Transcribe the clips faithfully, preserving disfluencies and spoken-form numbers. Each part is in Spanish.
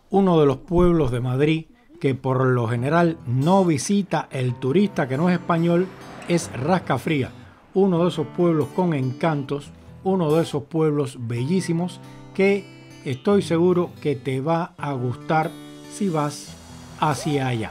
uno de los pueblos de Madrid que por lo general no visita el turista que no es español es Rascafría, uno de esos pueblos con encantos, uno de esos pueblos bellísimos que estoy seguro que te va a gustar si vas hacia allá.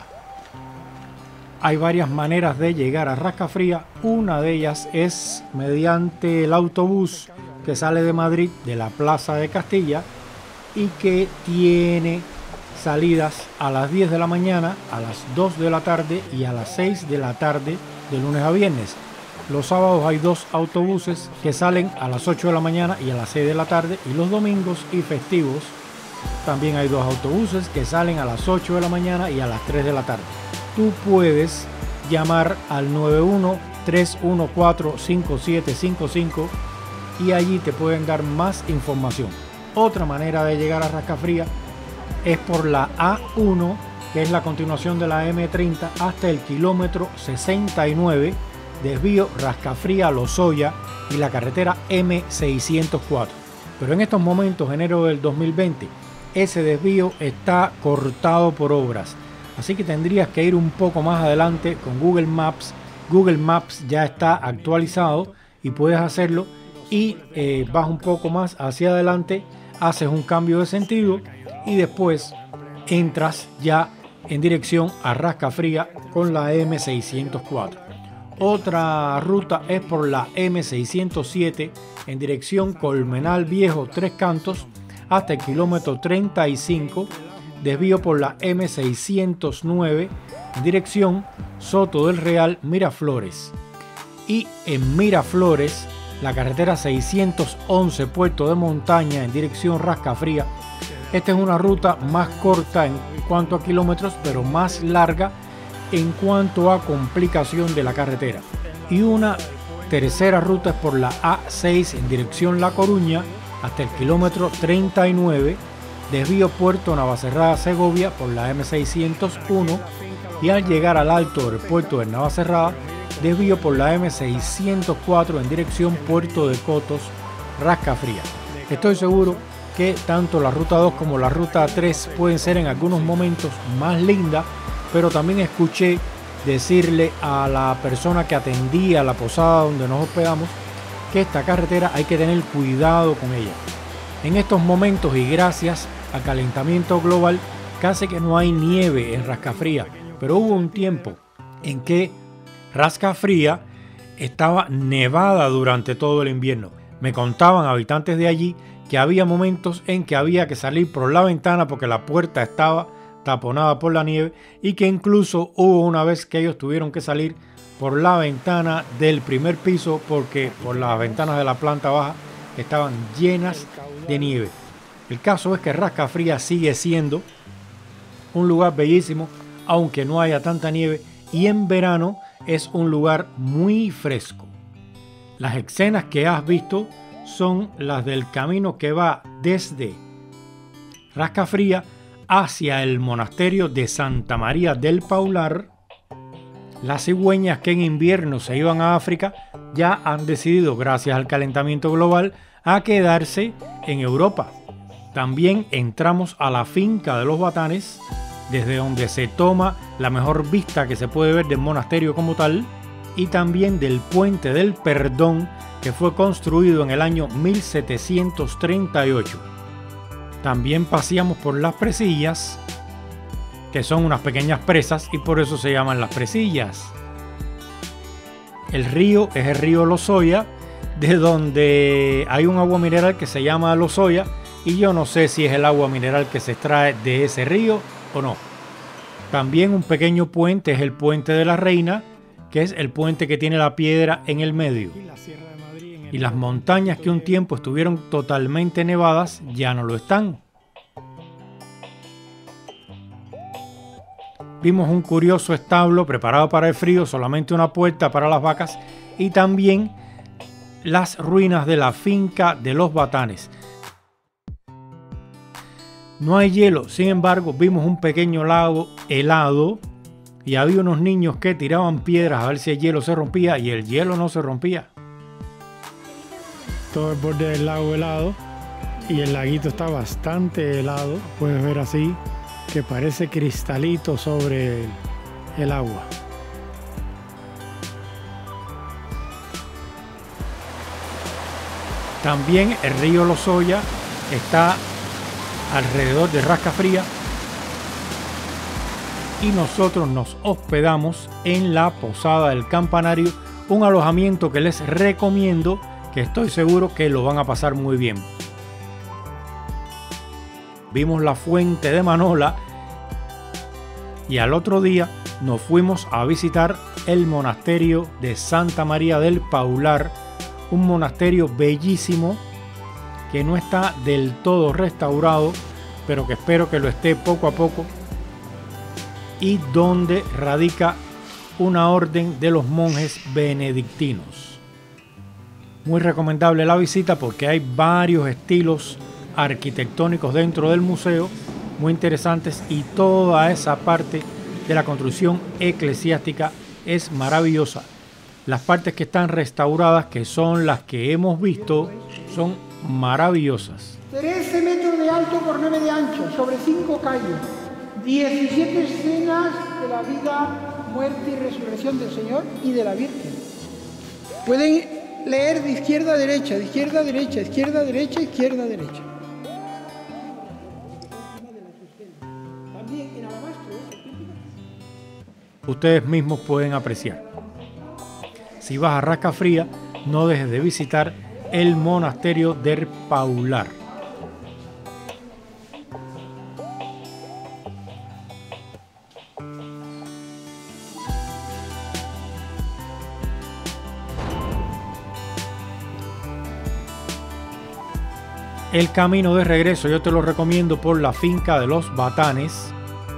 Hay varias maneras de llegar a Rascafría, una de ellas es mediante el autobús que sale de Madrid, de la Plaza de Castilla, y que tiene salidas a las diez de la mañana, a las dos de la tarde y a las seis de la tarde de lunes a viernes. Los sábados hay dos autobuses que salen a las ocho de la mañana y a las seis de la tarde, y los domingos y festivos también hay dos autobuses que salen a las ocho de la mañana y a las tres de la tarde. Tú puedes llamar al nueve uno, tres uno cuatro, cinco siete cinco cinco y allí te pueden dar más información. Otra manera de llegar a Rascafría es por la A uno, que es la continuación de la eme treinta hasta el kilómetro sesenta y nueve, desvío Rascafría-Lozoya, y la carretera eme seiscientos cuatro. Pero en estos momentos, enero del dos mil veinte, ese desvío está cortado por obras. Así que tendrías que ir un poco más adelante con Google Maps. Google Maps ya está actualizado y puedes hacerlo, y eh, vas un poco más hacia adelante, haces un cambio de sentido y después entras ya en dirección a Rascafría con la eme seiscientos cuatro. Otra ruta es por la eme seiscientos siete en dirección Colmenal Viejo Tres Cantos hasta el kilómetro treinta y cinco, desvío por la eme seiscientos nueve en dirección Soto del Real Miraflores, y en Miraflores la carretera seiscientos once Puerto de Montaña en dirección Rascafría. Esta es una ruta más corta en cuanto a kilómetros, pero más larga en cuanto a complicación de la carretera. Y una tercera ruta es por la A seis en dirección La Coruña hasta el kilómetro treinta y nueve, desvío Puerto Navacerrada Segovia por la eme seiscientos uno, y al llegar al alto del puerto de Navacerrada, desvío por la eme seiscientos cuatro en dirección Puerto de Cotos, Rascafría. Estoy seguro que tanto la ruta dos como la ruta tres pueden ser en algunos momentos más lindas, pero también escuché decirle a la persona que atendía la posada donde nos hospedamos que esta carretera hay que tener cuidado con ella. En estos momentos, y gracias al calentamiento global, casi que no hay nieve en Rascafría, pero hubo un tiempo en que Rascafría estaba nevada durante todo el invierno. Me contaban habitantes de allí que había momentos en que había que salir por la ventana porque la puerta estaba taponada por la nieve, y que incluso hubo una vez que ellos tuvieron que salir por la ventana del primer piso porque por las ventanas de la planta baja estaban llenas de nieve. El caso es que Rascafría sigue siendo un lugar bellísimo, aunque no haya tanta nieve, y en verano es un lugar muy fresco. Las escenas que has visto son las del camino que va desde Rascafría hacia el monasterio de Santa María del Paular. Las cigüeñas que en invierno se iban a África ya han decidido, gracias al calentamiento global, a quedarse en Europa. También entramos a la finca de los Batanes, desde donde se toma la mejor vista que se puede ver del monasterio como tal, y también del Puente del Perdón, que fue construido en el año mil setecientos treinta y ocho. También paseamos por las presillas, que son unas pequeñas presas y por eso se llaman las presillas. El río es el río Lozoya, de donde hay un agua mineral que se llama Lozoya, y yo no sé si es el agua mineral que se extrae de ese río o no. También un pequeño puente es el Puente de la Reina, que es el puente que tiene la piedra en el medio. Y las montañas que un tiempo estuvieron totalmente nevadas ya no lo están. Vimos un curioso establo preparado para el frío, solamente una puerta para las vacas, y también las ruinas de la finca de los Batanes. No hay hielo, sin embargo, vimos un pequeño lago helado y había unos niños que tiraban piedras a ver si el hielo se rompía, y el hielo no se rompía. Todo el borde del lago helado, y el laguito está bastante helado. Puedes ver así que parece cristalito sobre el agua. También el río Lozoya está alrededor de Rascafría y nosotros nos hospedamos en la Posada del Campanario, un alojamiento que les recomiendo, que estoy seguro que lo van a pasar muy bien. Vimos la fuente de Manola y al otro día nos fuimos a visitar el monasterio de Santa María del Paular, un monasterio bellísimo que no está del todo restaurado, pero que espero que lo esté poco a poco, y donde radica una orden de los monjes benedictinos. Muy recomendable la visita porque hay varios estilos arquitectónicos dentro del museo muy interesantes y toda esa parte de la construcción eclesiástica es maravillosa. Las partes que están restauradas, que son las que hemos visto, son maravillosas. trece metros de alto por nueve de ancho, sobre cinco calles. diecisiete escenas de la vida, muerte y resurrección del Señor y de la Virgen. Pueden leer de izquierda a derecha, de izquierda a derecha, izquierda a derecha, izquierda a derecha. También en alabastro. Ustedes mismos pueden apreciar. Si vas a Rascafría, no dejes de visitar el monasterio del Paular. El camino de regreso yo te lo recomiendo por la finca de los Batanes.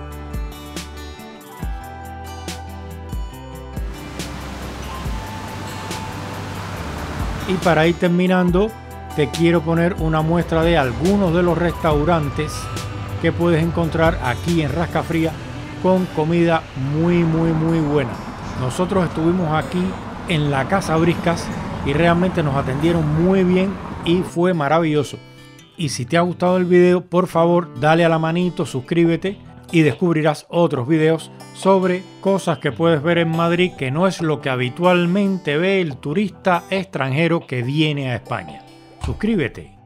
Y para ir terminando, te quiero poner una muestra de algunos de los restaurantes que puedes encontrar aquí en Rascafría con comida muy muy muy buena. Nosotros estuvimos aquí en la Casa Briscas y realmente nos atendieron muy bien y fue maravilloso. Y si te ha gustado el video, por favor dale a la manito, suscríbete y descubrirás otros videos sobre cosas que puedes ver en Madrid, que no es lo que habitualmente ve el turista extranjero que viene a España. Suscríbete.